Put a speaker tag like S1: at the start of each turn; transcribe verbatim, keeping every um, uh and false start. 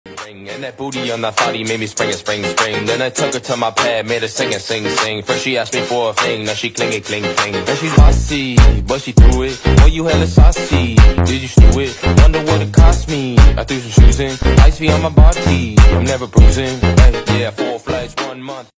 S1: And that booty on that body made me spring and spring, spring. Then I took her to my pad, made her sing and sing, sing. First she asked me for a thing, now she clingy, cling, cling. Then she's bossy, but she threw it. Oh, you hella saucy, did you stew it? Wonder what it cost me. I threw some shoes in, ice be on my body, I'm never bruising. Hey, yeah, four flights, one month.